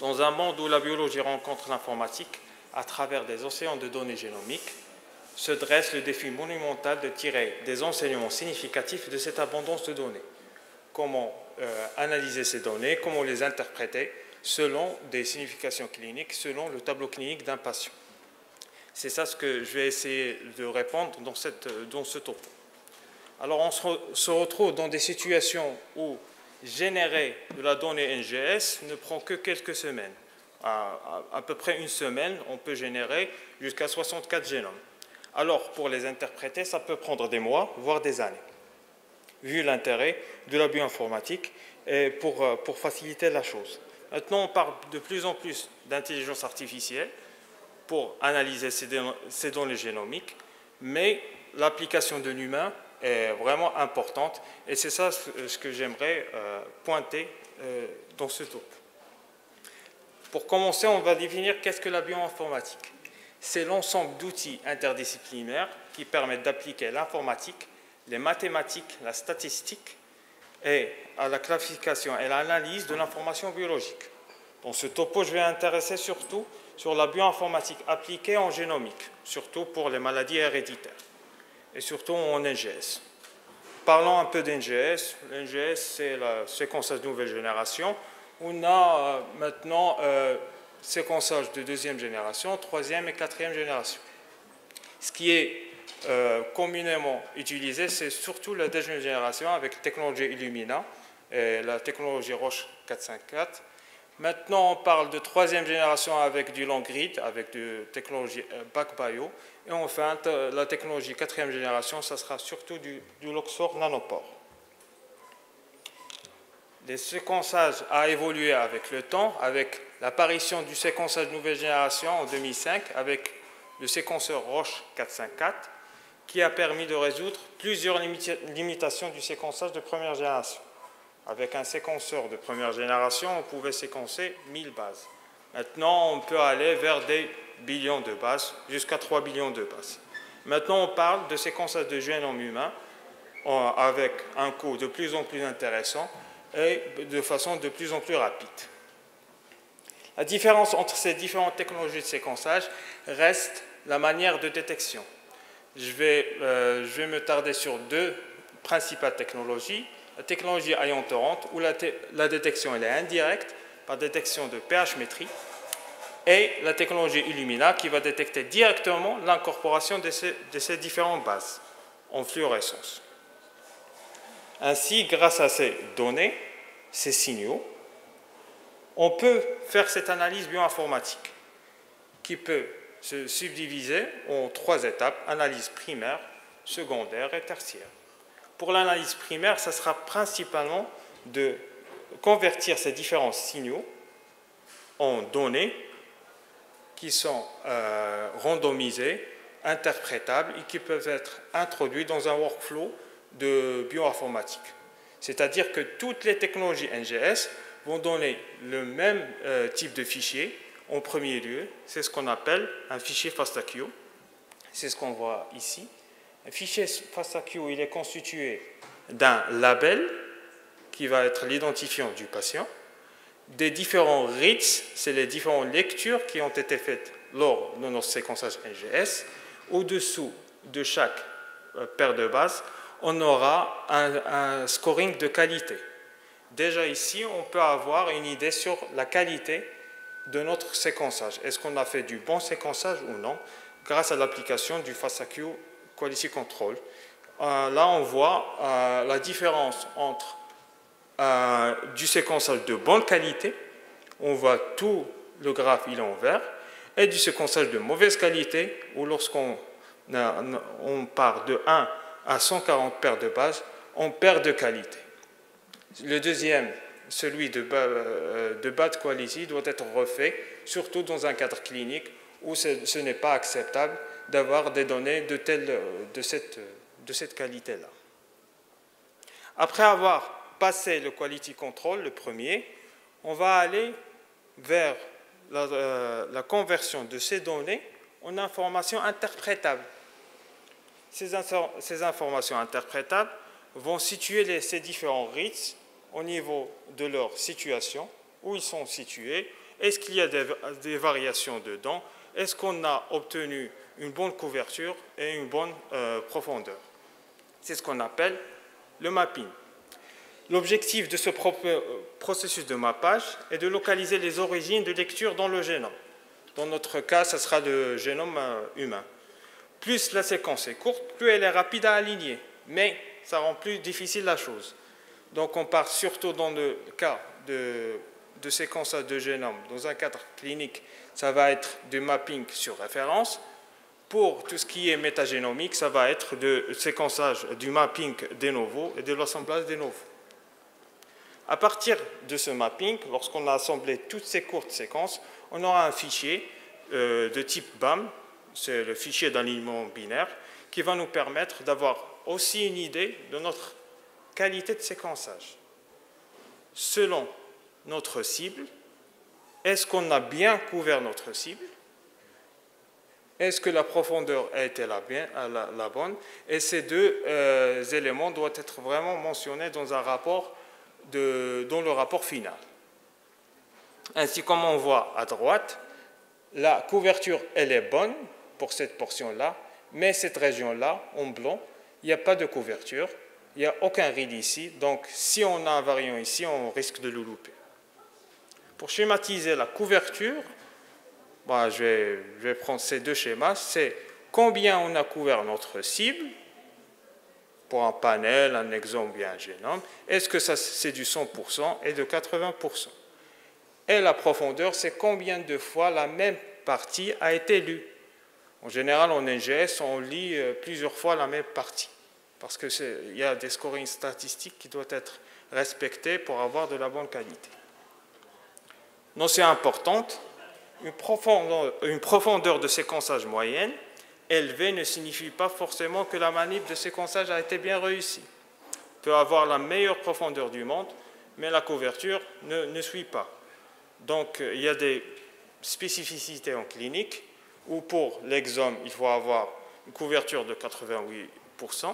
Dans un monde où la biologie rencontre l'informatique à travers des océans de données génomiques, se dresse le défi monumental de tirer des enseignements significatifs de cette abondance de données. Comment analyser ces données, comment les interpréter selon des significations cliniques, selon le tableau clinique d'un patient. C'est ça ce que je vais essayer de répondre dans ce topo. Alors on se retrouve dans des situations où générer de la donnée NGS ne prend que quelques semaines. À peu près une semaine, on peut générer jusqu'à 64 génomes. Alors, pour les interpréter, ça peut prendre des mois, voire des années, vu l'intérêt de la bioinformatique et pour faciliter la chose. Maintenant, on parle de plus en plus d'intelligence artificielle pour analyser ces données génomiques, mais l'application de l'humain est vraiment importante et c'est ça ce que j'aimerais pointer dans ce topo. Pour commencer, on va définir qu'est-ce que la bioinformatique. C'est l'ensemble d'outils interdisciplinaires qui permettent d'appliquer l'informatique, les mathématiques, la statistique et à la classification et l'analyse de l'information biologique. Dans ce topo, je vais m'intéresser surtout sur la bioinformatique appliquée en génomique, surtout pour les maladies héréditaires et surtout en NGS. Parlons un peu d'NGS. L'NGS, c'est le séquençage de nouvelle génération. On a maintenant séquençage de deuxième génération, troisième et quatrième génération. Ce qui est communément utilisé, c'est surtout la deuxième génération avec la technologie Illumina et la technologie Roche 454. Maintenant, on parle de troisième génération avec du long read, avec de technologie PacBio. Et enfin, la technologie quatrième génération, ça sera surtout du Luxor nanopore. Le séquençage a évolué avec le temps, avec l'apparition du séquençage de nouvelle génération en 2005, avec le séquenceur Roche 454, qui a permis de résoudre plusieurs limitations du séquençage de première génération. Avec un séquenceur de première génération, on pouvait séquencer 1000 bases. Maintenant, on peut aller vers des billions de bases, jusqu'à 3 billions de bases. Maintenant, on parle de séquençage de génome humain avec un coût de plus en plus intéressant et de façon de plus en plus rapide. La différence entre ces différentes technologies de séquençage reste la manière de détection. Je vais me tarder sur deux principales technologies. La technologie ion torrent, où la détection elle est indirecte par détection de pH-métrie, et la technologie Illumina qui va détecter directement l'incorporation de ces différentes bases en fluorescence. Ainsi, grâce à ces données, ces signaux, on peut faire cette analyse bioinformatique qui peut se subdiviser en 3 étapes, analyse primaire, secondaire et tertiaire. Pour l'analyse primaire, ça sera principalement de convertir ces différents signaux en données qui sont randomisées, interprétables et qui peuvent être introduits dans un workflow de bioinformatique. C'est-à-dire que toutes les technologies NGS vont donner le même type de fichier en premier lieu. C'est ce qu'on appelle un fichier FASTA-Q. C'est ce qu'on voit ici. Un fichier FASTA-Q, il est constitué d'un label qui va être l'identifiant du patient, des différents reads, c'est les différentes lectures qui ont été faites lors de notre séquençage NGS. Au-dessous de chaque paire de bases, on aura un scoring de qualité. Déjà ici, on peut avoir une idée sur la qualité de notre séquençage. Est-ce qu'on a fait du bon séquençage ou non, grâce à l'application du FASTA-Q Quality Control. Là, on voit la différence entre du séquençage de bonne qualité, on voit tout le graphe, il est en vert, et du séquençage de mauvaise qualité, où lorsqu'on part de 1 à 140 paires de bases, on perd de qualité. Le deuxième, celui de bad quality, doit être refait, surtout dans un cadre clinique où ce n'est pas acceptable d'avoir des données de cette qualité-là. Après avoir passé le quality control, le premier, on va aller vers la conversion de ces données en informations interprétables. Ces informations interprétables vont situer ces différents reads au niveau de leur situation, où ils sont situés, Est-ce qu'il y a des variations dedans? Est-ce qu'on a obtenu une bonne couverture et une bonne profondeur? C'est ce qu'on appelle le mapping. L'objectif de ce processus de mappage est de localiser les origines de lecture dans le génome. Dans notre cas, ce sera le génome humain. Plus la séquence est courte, plus elle est rapide à aligner, mais ça rend plus difficile la chose. Donc on part surtout dans le cas de séquençage de génome. Dans un cadre clinique, ça va être du mapping sur référence. Pour tout ce qui est métagénomique, ça va être du séquençage, du mapping de novo et de l'assemblage de novo. À partir de ce mapping, lorsqu'on a assemblé toutes ces courtes séquences, on aura un fichier de type BAM, c'est le fichier d'alignement binaire, qui va nous permettre d'avoir aussi une idée de notre qualité de séquençage. Selon notre cible, est-ce qu'on a bien couvert notre cible? Est-ce que la profondeur a été la bonne? Et ces deux éléments doivent être vraiment mentionnés dans un rapport dans le rapport final. Ainsi, comme on voit à droite, la couverture, elle est bonne pour cette portion-là, mais cette région-là, en blanc, il n'y a pas de couverture, il n'y a aucun read ici, donc si on a un variant ici, on risque de le louper. Pour schématiser la couverture, je vais prendre ces deux schémas, c'est combien on a couvert notre cible, pour un panel, un exome ou bien un génome, est-ce que c'est du 100% et de 80%? Et la profondeur, c'est combien de fois la même partie a été lue. En général, en NGS, on lit plusieurs fois la même partie, parce qu'il y a des scorings statistiques qui doivent être respectés pour avoir de la bonne qualité. Notion importante, une profondeur de séquençage moyenne élevée ne signifie pas forcément que la manip de séquençage a été bien réussie. On peut avoir la meilleure profondeur du monde, mais la couverture ne suit pas. Donc, il y a des spécificités en clinique où pour l'exome, il faut avoir une couverture de 88%,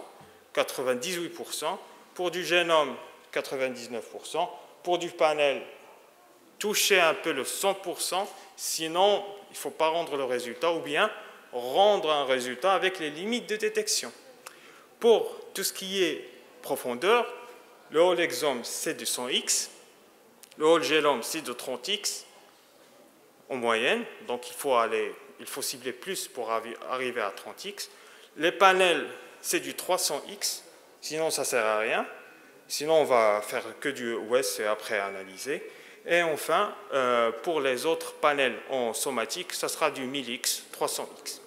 98%, pour du génome, 99%, pour du panel, toucher un peu le 100%, sinon, il ne faut pas rendre le résultat, ou bien rendre un résultat avec les limites de détection. Pour tout ce qui est profondeur, le whole exome, c'est de 100x, le whole génome, c'est de 30x en moyenne, donc il faut cibler plus pour arriver à 30x. Les panels, c'est du 300x, sinon ça ne sert à rien, sinon on va faire que du OS et après analyser. Et enfin, pour les autres panels en somatique, ça sera du 1000x, 300x.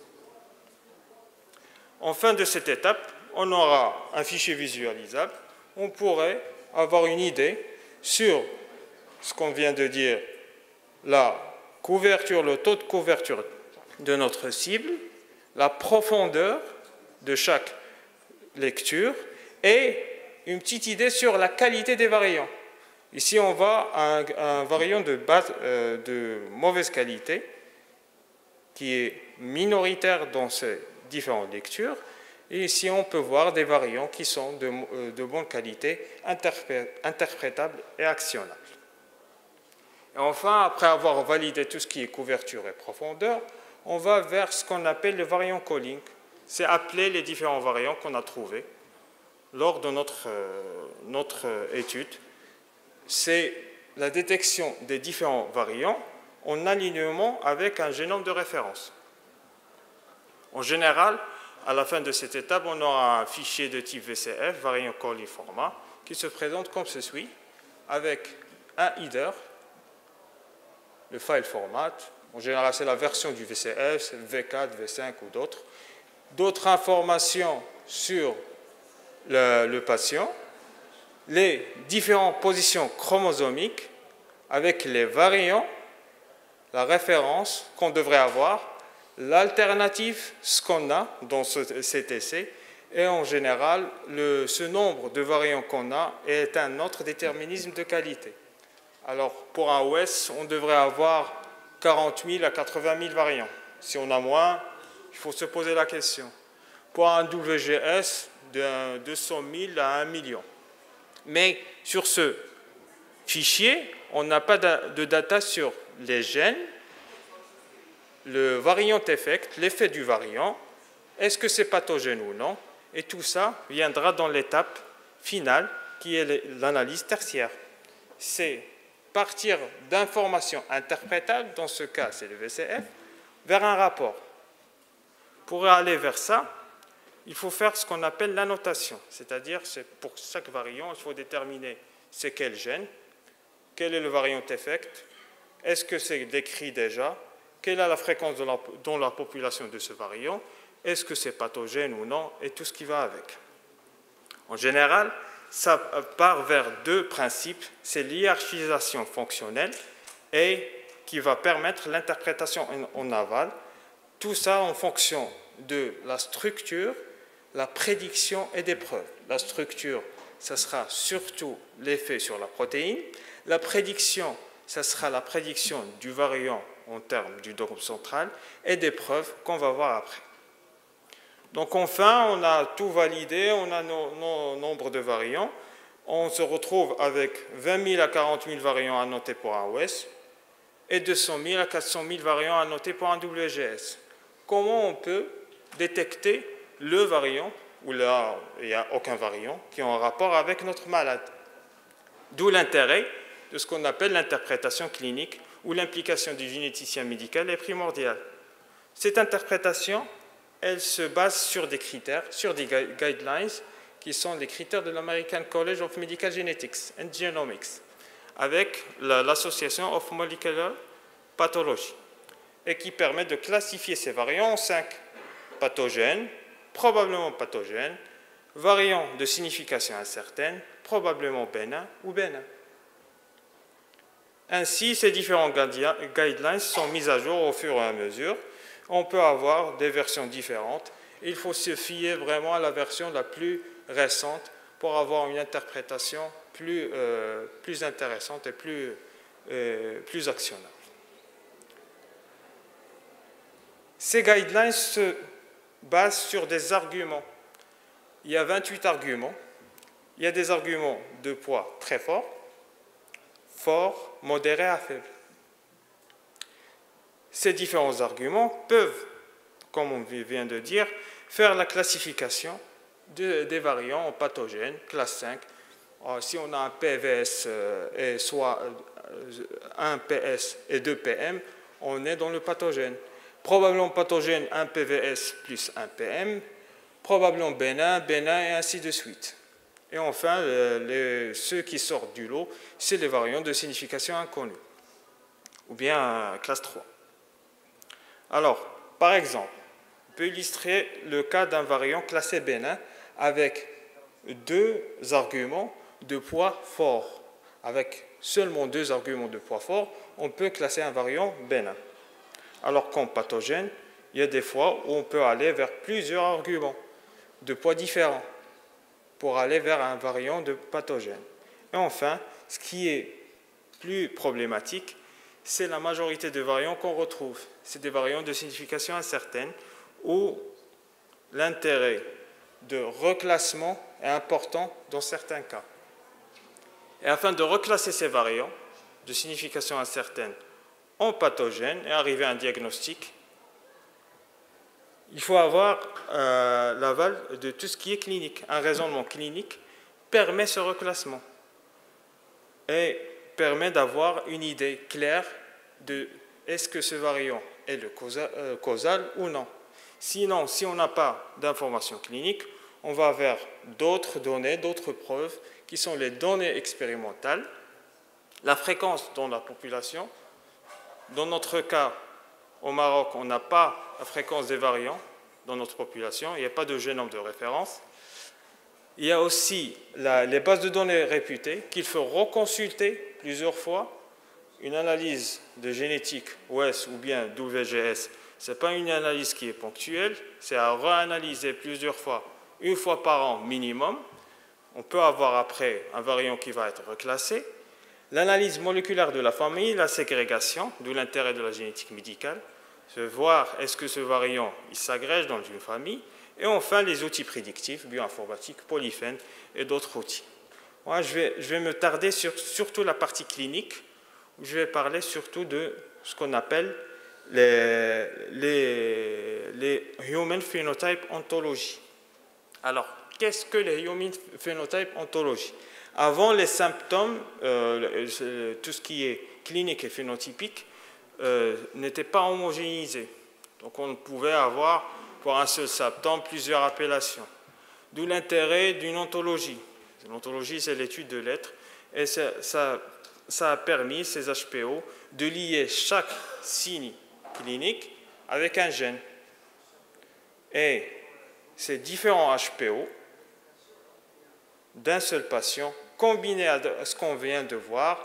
En fin de cette étape, on aura un fichier visualisable. On pourrait avoir une idée sur ce qu'on vient de dire, la couverture, le taux de couverture de notre cible, la profondeur de chaque lecture et une petite idée sur la qualité des variants. Ici, on voit un variant de mauvaise qualité qui est minoritaire dans ces différentes lectures. Et ici, on peut voir des variants qui sont de bonne qualité, interprétables et actionnables. Et enfin, après avoir validé tout ce qui est couverture et profondeur, on va vers ce qu'on appelle le variant calling. C'est appeler les différents variants qu'on a trouvés lors de notre étude. C'est la détection des différents variants en alignement avec un génome de référence. En général, à la fin de cette étape, on aura un fichier de type VCF, variant calling format, qui se présente comme ceci, avec un header, le file format. En général, c'est la version du VCF, V4, V5 ou d'autres. D'autres informations sur le patient, les différentes positions chromosomiques avec les variants, la référence qu'on devrait avoir, l'alternative, ce qu'on a dans cet essai, et en général, ce nombre de variants qu'on a est un autre déterminisme de qualité. Alors, pour un OS, on devrait avoir 40 000 à 80 000 variants. Si on a moins, il faut se poser la question. Pour un WGS, de 200 000 à 1 million. Mais sur ce fichier, on n'a pas de data sur les gènes, le variant effect, l'effet du variant, est-ce que c'est pathogène ou non, et tout ça viendra dans l'étape finale qui est l'analyse tertiaire. C'est partir d'informations interprétables, dans ce cas c'est le VCF, vers un rapport. Pour aller vers ça, il faut faire ce qu'on appelle l'annotation, c'est-à-dire pour chaque variant, il faut déterminer c'est quel gène, quel est le variant effect, est-ce que c'est décrit déjà, quelle est la fréquence dans la population de ce variant, est-ce que c'est pathogène ou non, et tout ce qui va avec. En général, ça part vers deux principes, c'est l'hiérarchisation fonctionnelle et qui va permettre l'interprétation en aval, tout ça en fonction de la structure, la prédiction et des preuves. La structure, ça sera surtout l'effet sur la protéine. La prédiction, ça sera la prédiction du variant en termes du dogme central et des preuves qu'on va voir après. Donc enfin, on a tout validé, on a nos nombres de variants. On se retrouve avec 20 000 à 40 000 variants annotés pour un OS et 200 000 à 400 000 variants annotés pour un WGS. Comment on peut détecter le variant, où là, il n'y a aucun variant, qui est en rapport avec notre malade? D'où l'intérêt de ce qu'on appelle l'interprétation clinique, où l'implication du généticien médical est primordiale. Cette interprétation, elle se base sur des critères, sur des guidelines, qui sont les critères de l'American College of Medical Genetics and Genomics, avec l'Association of Molecular Pathology, et qui permet de classifier ces variants en 5 pathogènes, probablement pathogènes, variants de signification incertaine, probablement bénins ou bénins. Ainsi, ces différents guidelines sont mis à jour au fur et à mesure. On peut avoir des versions différentes. Il faut se fier vraiment à la version la plus récente pour avoir une interprétation plus intéressante et plus actionnable. Ces guidelines se basent sur des arguments. Il y a 28 arguments. Il y a des arguments de poids très forts, fort, modéré à faible. Ces différents arguments peuvent, comme on vient de dire, faire la classification des variants en pathogènes, classe 5. Alors, si on a un PVS et soit 1 PS et 2 PM, on est dans le pathogène. Probablement pathogène 1 PVS plus 1 PM, probablement bénin, bénin et ainsi de suite. Et enfin, ceux qui sortent du lot, c'est les variants de signification inconnue, ou bien classe 3. Alors, par exemple, on peut illustrer le cas d'un variant classé bénin avec 2 arguments de poids fort. Avec seulement 2 arguments de poids fort, on peut classer un variant bénin. Alors qu'en pathogène, il y a des fois où on peut aller vers plusieurs arguments de poids différents pour aller vers un variant de pathogène. Et enfin, ce qui est plus problématique, c'est la majorité de variants qu'on retrouve. C'est des variants de signification incertaine où l'intérêt de reclassement est important dans certains cas. Et afin de reclasser ces variants de signification incertaine en pathogène et arriver à un diagnostic, il faut avoir l'aval de tout ce qui est clinique. Un raisonnement clinique permet ce reclassement et permet d'avoir une idée claire de est-ce que ce variant est le causal ou non. Sinon, si on n'a pas d'informations cliniques, on va vers d'autres données, d'autres preuves, qui sont les données expérimentales, la fréquence dans la population. Dans notre cas, au Maroc, on n'a pas la fréquence des variants dans notre population, il n'y a pas de génome de référence. Il y a aussi les bases de données réputées qu'il faut reconsulter plusieurs fois. Une analyse de génétique OS ou bien WGS, ce n'est pas une analyse qui est ponctuelle, c'est à réanalyser plusieurs fois, une fois par an minimum. On peut avoir après un variant qui va être reclassé. L'analyse moléculaire de la famille, la ségrégation, d'où l'intérêt de la génétique médicale, se voir est-ce que ce variant il s'agrège dans une famille, et enfin les outils prédictifs, bioinformatiques, polyphènes et d'autres outils. Moi, je vais me tarder sur surtout la partie clinique, où je vais parler surtout de ce qu'on appelle les Human Phenotype Ontology. Alors, qu'est-ce que les Human Phenotype Ontology? Avant, les symptômes, tout ce qui est clinique et phénotypique, n'était pas homogénéisé. Donc on pouvait avoir pour un seul symptôme plusieurs appellations. D'où l'intérêt d'une ontologie. L'ontologie, c'est l'étude de l'être. Et ça a permis, ces HPO, de lier chaque signe clinique avec un gène. Et ces différents HPO d'un seul patient, combinés à ce qu'on vient de voir,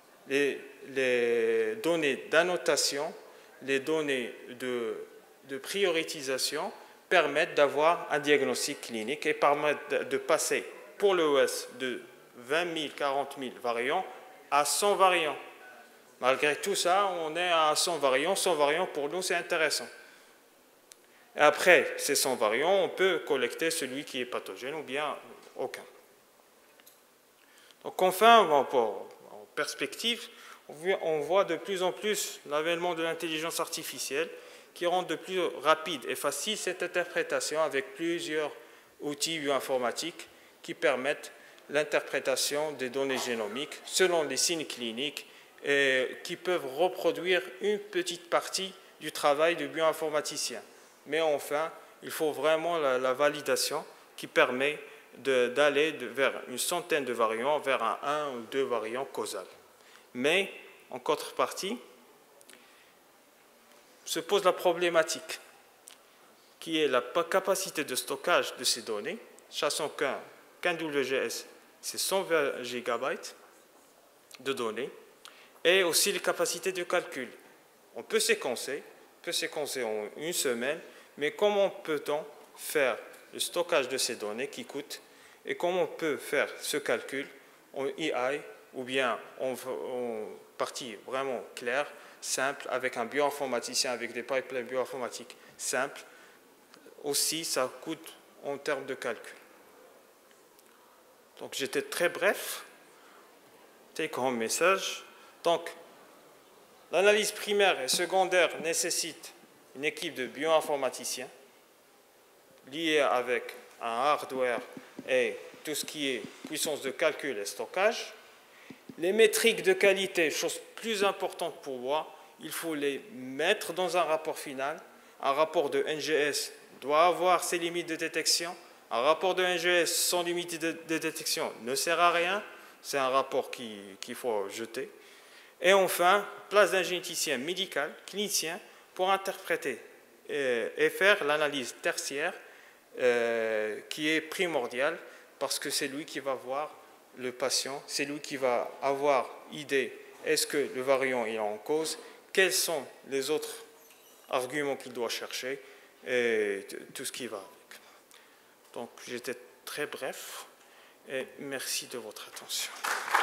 les données d'annotation, les données de prioritisation permettent d'avoir un diagnostic clinique et permettent de passer pour l'EOS de 20 000, 40 000 variants à 100 variants. Malgré tout ça, on est à 100 variants. 100 variants, pour nous, c'est intéressant. Et après ces 100 variants, on peut collecter celui qui est pathogène ou bien aucun. Donc enfin, en perspective, on voit de plus en plus l'avènement de l'intelligence artificielle qui rend de plus rapide et facile cette interprétation avec plusieurs outils bioinformatiques qui permettent l'interprétation des données génomiques selon les signes cliniques et qui peuvent reproduire une petite partie du travail du bioinformaticien. Mais enfin, il faut vraiment la validation qui permet d'aller vers une centaine de variants, vers un ou deux variants causales. Mais, en contrepartie, se pose la problématique qui est la capacité de stockage de ces données, sachant qu'un WGS, c'est 120 GB de données, et aussi les capacités de calcul. On peut séquencer en une semaine, mais comment peut-on faire le stockage de ces données qui coûtent et comment on peut faire ce calcul en AI ou bien en partie vraiment claire, simple, avec un bioinformaticien, avec des pipelines bioinformatiques simples. Aussi, ça coûte en termes de calcul. Donc, j'étais très bref. Take home message. Donc, l'analyse primaire et secondaire nécessite une équipe de bioinformaticiens liée avec un hardware et tout ce qui est puissance de calcul et stockage. Les métriques de qualité, chose plus importante pour moi, il faut les mettre dans un rapport final. Un rapport de NGS doit avoir ses limites de détection. Un rapport de NGS sans limite de détection ne sert à rien. C'est un rapport qu'il faut jeter. Et enfin, place d'un généticien médical, clinicien, pour interpréter et faire l'analyse tertiaire qui est primordiale parce que c'est lui qui va voir le patient, c'est lui qui va avoir idée, est-ce que le variant est en cause, quels sont les autres arguments qu'il doit chercher et tout ce qui va avec. Donc j'étais très bref et merci de votre attention.